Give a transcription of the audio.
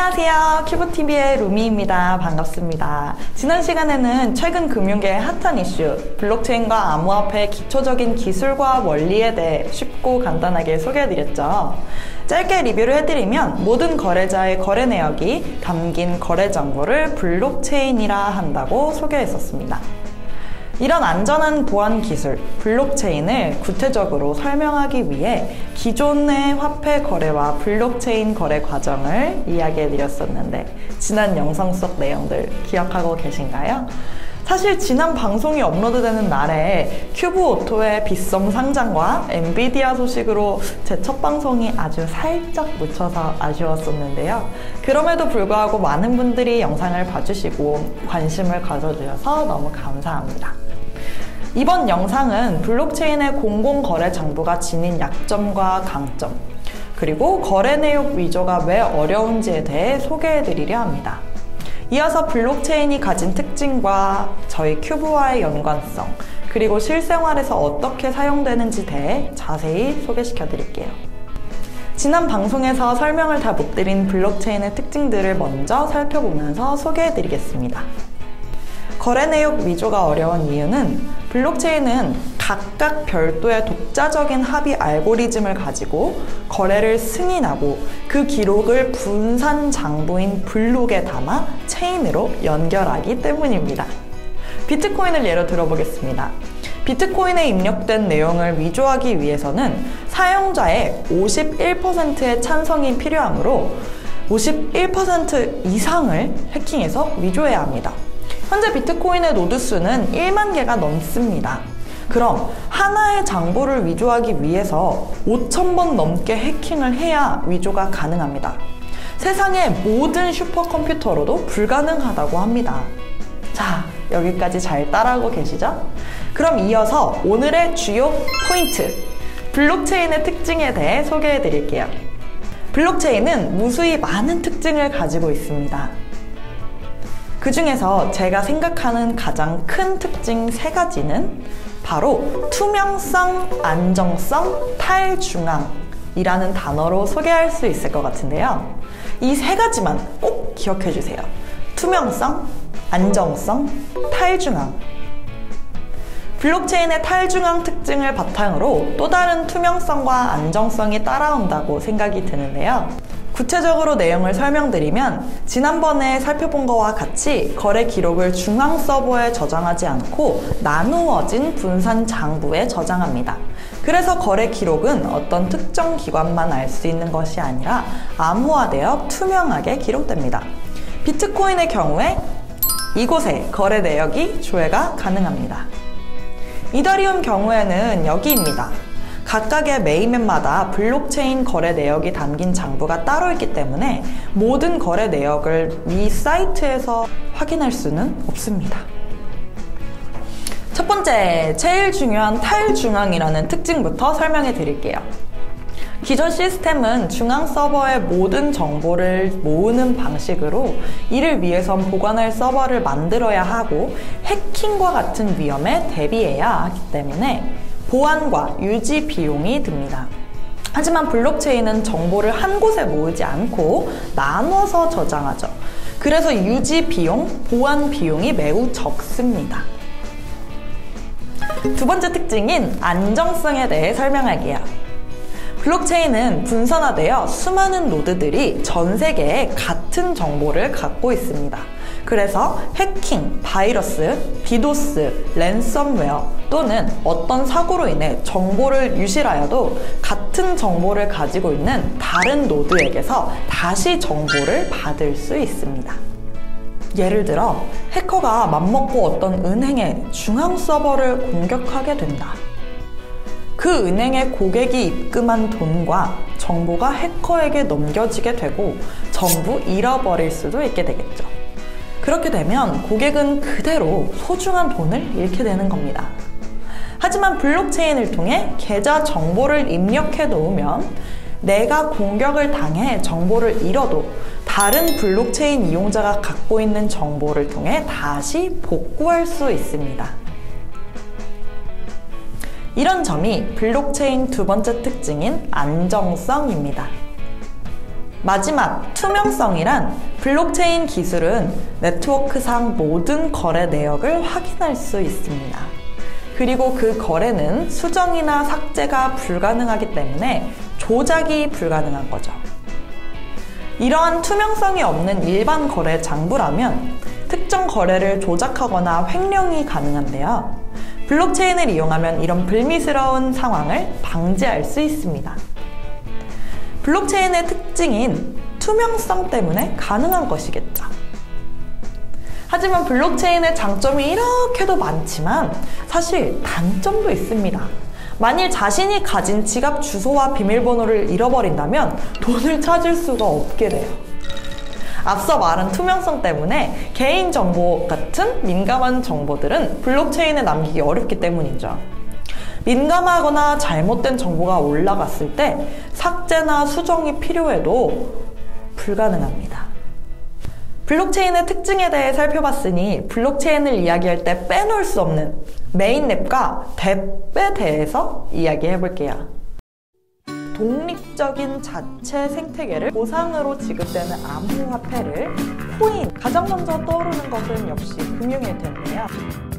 안녕하세요. 큐브TV의 루미입니다. 반갑습니다. 지난 시간에는 최근 금융계의 핫한 이슈, 블록체인과 암호화폐의 기초적인 기술과 원리에 대해 쉽고 간단하게 소개해드렸죠. 짧게 리뷰를 해드리면 모든 거래자의 거래 내역이 담긴 거래 정보를 블록체인이라 한다고 소개했었습니다. 이런 안전한 보안 기술, 블록체인을 구체적으로 설명하기 위해 기존의 화폐 거래와 블록체인 거래 과정을 이야기해드렸었는데 지난 영상 속 내용들 기억하고 계신가요? 사실 지난 방송이 업로드되는 날에 큐브오토의 빗썸 상장과 엔비디아 소식으로 제 첫 방송이 아주 살짝 묻혀서 아쉬웠었는데요. 그럼에도 불구하고 많은 분들이 영상을 봐주시고 관심을 가져주셔서 너무 감사합니다. 이번 영상은 블록체인의 공공거래 정보가 지닌 약점과 강점, 그리고 거래 내역 위조가 왜 어려운지에 대해 소개해드리려 합니다. 이어서 블록체인이 가진 특징과 저희 큐브와의 연관성, 그리고 실생활에서 어떻게 사용되는지 대해 자세히 소개시켜드릴게요. 지난 방송에서 설명을 다 못 드린 블록체인의 특징들을 먼저 살펴보면서 소개해드리겠습니다. 거래 내역 위조가 어려운 이유는 블록체인은 각각 별도의 독자적인 합의 알고리즘을 가지고 거래를 승인하고 그 기록을 분산 장부인 블록에 담아 체인으로 연결하기 때문입니다. 비트코인을 예로 들어보겠습니다. 비트코인에 입력된 내용을 위조하기 위해서는 사용자의 51%의 찬성이 필요하므로 51% 이상을 해킹해서 위조해야 합니다. 현재 비트코인의 노드 수는 1만 개가 넘습니다. 그럼 하나의 장부를 위조하기 위해서 5,000번 넘게 해킹을 해야 위조가 가능합니다. 세상의 모든 슈퍼컴퓨터로도 불가능하다고 합니다. 자, 여기까지 잘 따라하고 계시죠? 그럼 이어서 오늘의 주요 포인트, 블록체인의 특징에 대해 소개해 드릴게요. 블록체인은 무수히 많은 특징을 가지고 있습니다. 그 중에서 제가 생각하는 가장 큰 특징 3가지는 바로 투명성, 안정성, 탈중앙이라는 단어로 소개할 수 있을 것 같은데요. 이 3가지만 꼭 기억해 주세요. 투명성, 안정성, 탈중앙. 블록체인의 탈중앙 특징을 바탕으로 또 다른 투명성과 안정성이 따라온다고 생각이 드는데요. 구체적으로 내용을 설명드리면 지난번에 살펴본 것과 같이 거래 기록을 중앙 서버에 저장하지 않고 나누어진 분산 장부에 저장합니다. 그래서 거래 기록은 어떤 특정 기관만 알 수 있는 것이 아니라 암호화되어 투명하게 기록됩니다. 비트코인의 경우에 이곳에 거래 내역이 조회가 가능합니다. 이더리움 경우에는 여기입니다. 각각의 메인맨마다 블록체인 거래 내역이 담긴 장부가 따로 있기 때문에 모든 거래 내역을 이 사이트에서 확인할 수는 없습니다. 첫 번째, 제일 중요한 탈중앙이라는 특징부터 설명해 드릴게요. 기존 시스템은 중앙 서버의 모든 정보를 모으는 방식으로 이를 위해선 보관할 서버를 만들어야 하고 해킹과 같은 위험에 대비해야 하기 때문에 보안과 유지 비용이 듭니다. 하지만 블록체인은 정보를 한 곳에 모으지 않고 나눠서 저장하죠. 그래서 유지 비용, 보안 비용이 매우 적습니다. 두 번째 특징인 안정성에 대해 설명할게요. 블록체인은 분산화되어 수많은 노드들이 전 세계에 같은 정보를 갖고 있습니다. 그래서 해킹, 바이러스, 디도스, 랜섬웨어 또는 어떤 사고로 인해 정보를 유실하여도 같은 정보를 가지고 있는 다른 노드에게서 다시 정보를 받을 수 있습니다. 예를 들어 해커가 맘먹고 어떤 은행의 중앙 서버를 공격하게 된다. 그 은행의 고객이 입금한 돈과 정보가 해커에게 넘겨지게 되고 전부 잃어버릴 수도 있게 되겠죠. 그렇게 되면 고객은 그대로 소중한 돈을 잃게 되는 겁니다. 하지만 블록체인을 통해 계좌 정보를 입력해 놓으면 내가 공격을 당해 정보를 잃어도 다른 블록체인 이용자가 갖고 있는 정보를 통해 다시 복구할 수 있습니다. 이런 점이 블록체인 두 번째 특징인 안정성입니다. 마지막, 투명성이란 블록체인 기술은 네트워크상 모든 거래 내역을 확인할 수 있습니다. 그리고 그 거래는 수정이나 삭제가 불가능하기 때문에 조작이 불가능한 거죠. 이러한 투명성이 없는 일반 거래 장부라면 특정 거래를 조작하거나 횡령이 가능한데요. 블록체인을 이용하면 이런 불미스러운 상황을 방지할 수 있습니다. 블록체인의 특징인 투명성 때문에 가능한 것이겠죠. 하지만 블록체인의 장점이 이렇게도 많지만 사실 단점도 있습니다. 만일 자신이 가진 지갑 주소와 비밀번호를 잃어버린다면 돈을 찾을 수가 없게 돼요. 앞서 말한 투명성 때문에 개인정보 같은 민감한 정보들은 블록체인에 남기기 어렵기 때문이죠. 민감하거나 잘못된 정보가 올라갔을 때 삭제나 수정이 필요해도 불가능합니다. 블록체인의 특징에 대해 살펴봤으니 블록체인을 이야기할 때 빼놓을 수 없는 메인랩과 뎁에 대해서 이야기해 볼게요. 독립적인 자체 생태계를 보상으로 지급되는 암호화폐를 코인, 가장 먼저 떠오르는 것은 역시 금융일 텐데요.